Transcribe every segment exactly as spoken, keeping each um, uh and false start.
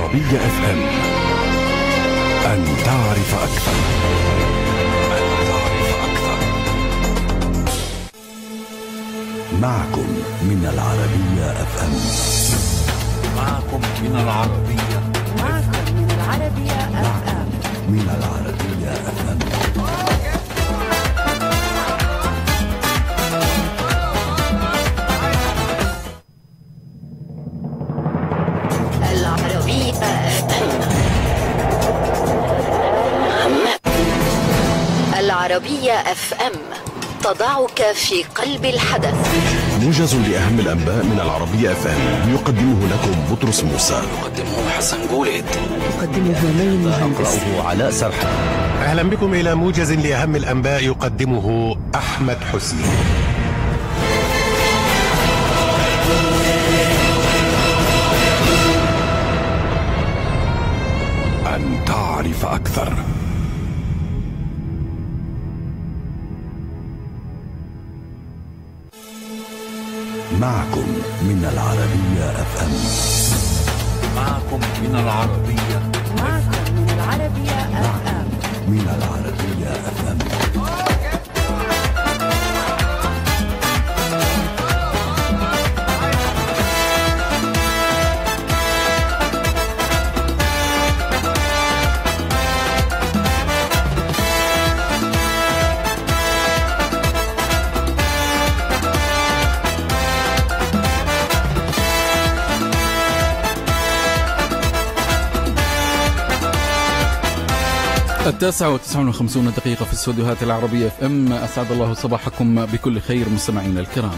العربية اف ام. أن تعرف أكثر. أن تعرف أكثر. معكم من العربية اف ام. معكم من العربية. معكم من العربية اف ام. من العربية اف ام. العربية اف ام تضعك في قلب الحدث. موجز لأهم الأنباء من العربية اف ام، يقدمه لكم بطرس موسى، يقدمه حسن جوليد، يقدمه مين أقرأه علاء سرحان. أهلا بكم إلى موجز لأهم الأنباء يقدمه أحمد حسني. أن تعرف أكثر. معكم من العربية اف ام. معكم من العربية. معكم من العربية اف ام. من العربية اف ام. التاسعة وتسعون وخمسون دقيقة في استوديوهات العربية اف ام. أسعد الله صباحكم بكل خير مستمعينا الكرام.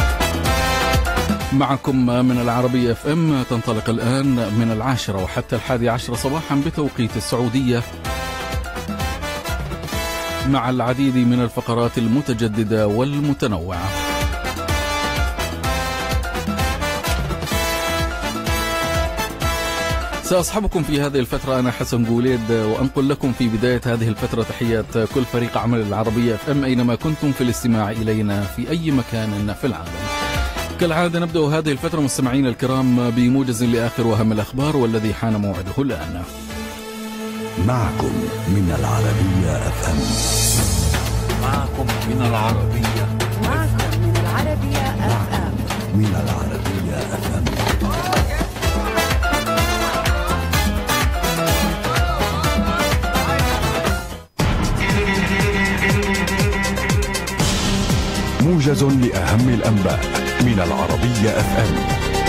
معكم من العربية اف ام تنطلق الآن من العاشرة وحتى الحادي عشر صباحا بتوقيت السعودية، مع العديد من الفقرات المتجددة والمتنوعة. سأصحبكم في هذه الفترة أنا حسن جوليد، وأنقل لكم في بداية هذه الفترة تحيات كل فريق عمل العربية اف ام أينما كنتم في الاستماع إلينا في أي مكان في العالم. كالعادة نبدأ هذه الفترة مستمعين الكرام بموجز لآخر وأهم الأخبار والذي حان موعده الآن. معكم من العربية اف ام. معكم من العربية. معكم من العربية اف ام. من العربية اف ام. موجز لأهم الأنباء من العربية اف ام.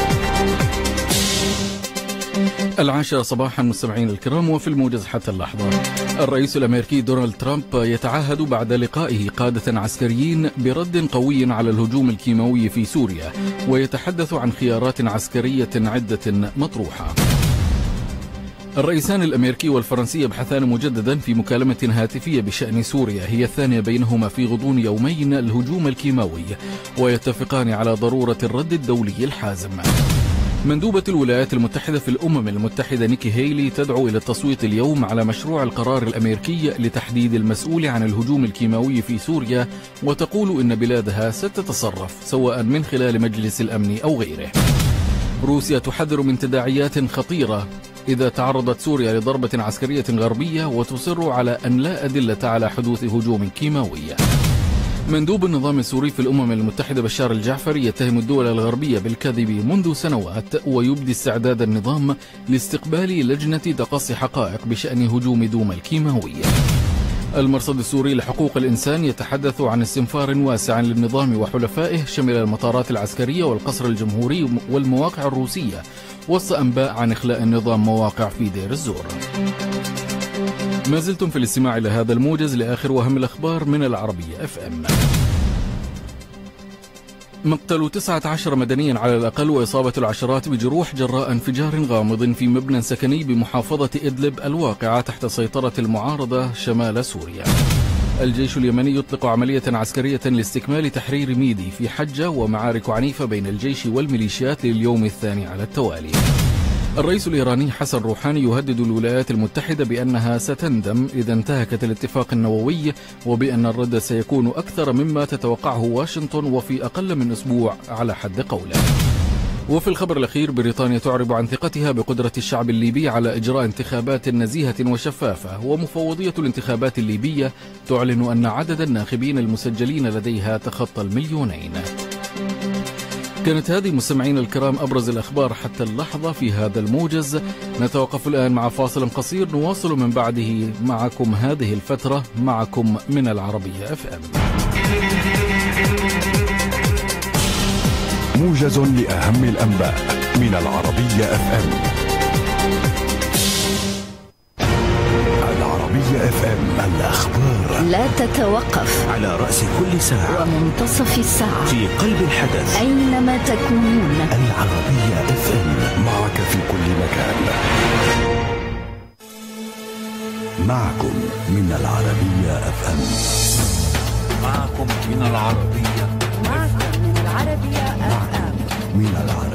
العاشرة صباحا مستمعين الكرام، وفي الموجز حتى اللحظة. الرئيس الأمريكي دونالد ترامب يتعهد بعد لقائه قادة عسكريين برد قوي على الهجوم الكيماوي في سوريا، ويتحدث عن خيارات عسكرية عدة مطروحة. الرئيسان الأمريكي والفرنسي يبحثان مجددا في مكالمة هاتفية بشأن سوريا، هي الثانية بينهما في غضون يومين الهجوم الكيماوي، ويتفقان على ضرورة الرد الدولي الحازم. مندوبة الولايات المتحدة في الأمم المتحدة نيكي هيلي تدعو إلى التصويت اليوم على مشروع القرار الأمريكي لتحديد المسؤول عن الهجوم الكيماوي في سوريا، وتقول إن بلادها ستتصرف سواء من خلال مجلس الأمن أو غيره. روسيا تحذر من تداعيات خطيرة إذا تعرضت سوريا لضربة عسكرية غربية، وتصر على أن لا أدلة على حدوث هجوم كيماوي. مندوب النظام السوري في الأمم المتحدة بشار الجعفري يتهم الدول الغربية بالكذب منذ سنوات، ويبدي استعداد النظام لاستقبال لجنة تقصي حقائق بشأن هجوم دوما الكيماوي. المرصد السوري لحقوق الإنسان يتحدث عن استنفار واسع للنظام وحلفائه شمل المطارات العسكرية والقصر الجمهوري والمواقع الروسية، وسط أنباء عن إخلاء النظام مواقع في دير الزور. ما زلتم في الاستماع إلى هذا الموجز لآخر وأهم الأخبار من العربية اف ام. مقتل تسعة عشر مدنيا على الأقل وإصابة العشرات بجروح جراء انفجار غامض في مبنى سكني بمحافظة إدلب الواقعة تحت سيطرة المعارضة شمال سوريا. الجيش اليمني يطلق عملية عسكرية لاستكمال تحرير ميدي في حجة، ومعارك عنيفة بين الجيش والميليشيات لليوم الثاني على التوالي. الرئيس الإيراني حسن روحاني يهدد الولايات المتحدة بأنها ستندم إذا انتهكت الاتفاق النووي، وبأن الرد سيكون أكثر مما تتوقعه واشنطن وفي أقل من أسبوع على حد قوله. وفي الخبر الأخير، بريطانيا تعرب عن ثقتها بقدرة الشعب الليبي على إجراء انتخابات نزيهة وشفافة، ومفوضية الانتخابات الليبية تعلن أن عدد الناخبين المسجلين لديها تخطى المليونين. كانت هذه مستمعين الكرام أبرز الأخبار حتى اللحظة في هذا الموجز. نتوقف الآن مع فاصل قصير، نواصل من بعده معكم هذه الفترة. معكم من العربية اف ام. موجز لأهم الأنباء من العربية اف ام. العربية اف ام، الأخبار لا تتوقف على رأس كل ساعة ومنتصف الساعة في قلب الحدث أينما تكونون. العربية اف ام، معك في كل مكان. معكم من العربية اف ام. معكم من العربية معكم من العربية اف ام. من العربية